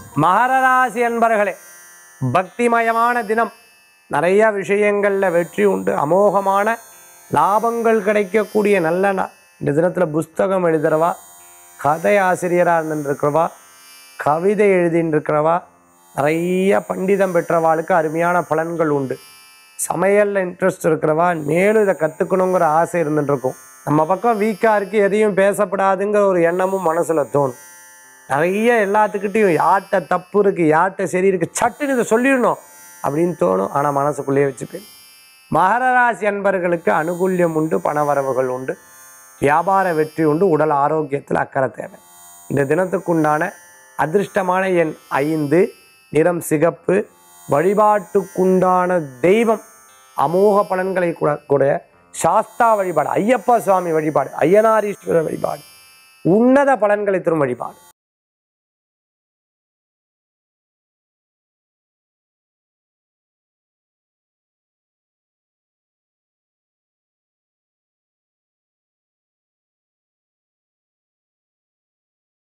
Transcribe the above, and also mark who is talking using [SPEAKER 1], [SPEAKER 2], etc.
[SPEAKER 1] மகர ராசி அன்பர்களே, பக்திமயமான தினம். நிறைய விஷயங்களில் வெற்றி உண்டு. அமோகமான லாபங்கள் கிடைக்கக்கூடிய நல்ல நாள். இந்த தினத்தில் புஸ்தகம் எழுதுகிறவா, கதை ஆசிரியராக இருந்துருக்கிறவா, கவிதை எழுதின்னு இருக்கிறவா, நிறைய பண்டிதம் பெற்றவாளுக்கு அருமையான பலன்கள் உண்டு. சமையலில் இன்ட்ரெஸ்ட் இருக்கிறவா மேலும் இதை கற்றுக்கணுங்கிற ஆசை இருந்துட்டுருக்கும். நம்ம பக்கம் வீக்காக இருக்குது, எதையும் பேசப்படாதுங்கிற ஒரு எண்ணமும் மனசில் தோணும். நிறைய எல்லாத்துக்கிட்டையும் யார்கிட்ட தப்பு இருக்குது, யார்கிட்ட சரி இருக்குது, சட்டுன்னு இதை சொல்லிடணும் அப்படின்னு தோணும். ஆனால் மனசுக்குள்ளேயே வச்சுப்பேன். மகர ராசி அன்பர்களுக்கு அனுகூல்யம் உண்டு, பணவரவுகள் உண்டு, வியாபார வெற்றி உண்டு, உடல் ஆரோக்கியத்தில் அக்கறை தேவை. இந்த தினத்துக்குண்டான அதிர்ஷ்டமான எண் 5, நிறம் சிகப்பு, வழிபாட்டுக்குண்டான தெய்வம் அமோக பலன்களை கூட சாஸ்தா வழிபாடு, ஐயப்பா சுவாமி வழிபாடு, ஐயனாரீஸ்வரர் வழிபாடு உன்னத பலன்களை தரும் வழிபாடு.